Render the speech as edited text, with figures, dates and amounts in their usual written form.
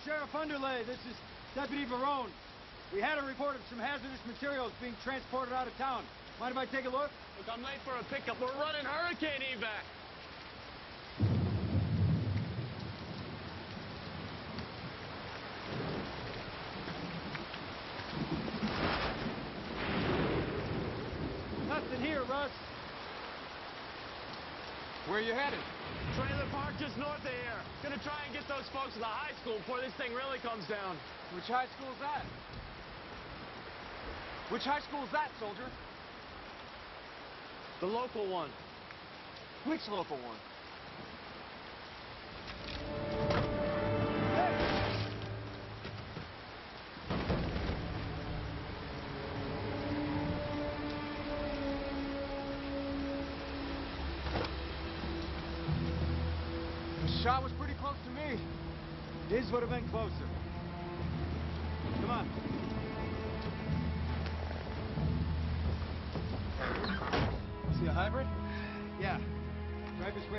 Sheriff Underlay. This is Deputy Barone. We had a report of some hazardous materials being transported out of town. Mind if I take a look? Look, I'm late for a pickup. We're running hurricane evac. Nothing here, Russ. Where are you headed? Trailer park just north of here. Gonna try and get those folks to the high school before this thing really comes down. Which high school's that? Which high school's that, soldier? The local one. Which local one? The shot was pretty close to me. His would have been closer. Come on. See a hybrid? Yeah. Drive this way.